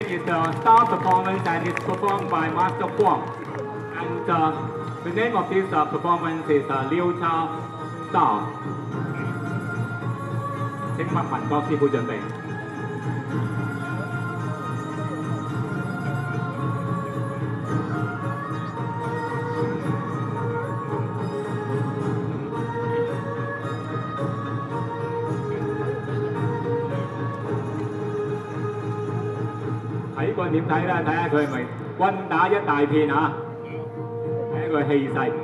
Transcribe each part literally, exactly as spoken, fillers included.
is a star performance and it's performed by Master Huang. And uh, the name of this uh, performance is uh, Liu Cha Star. 請麥文國師傅準備。睇過點睇咧？睇下佢係咪軍打一大片啊！睇下佢氣勢。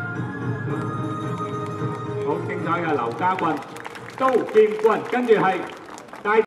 好精彩嘅劉家軍、刀劍棍，跟住係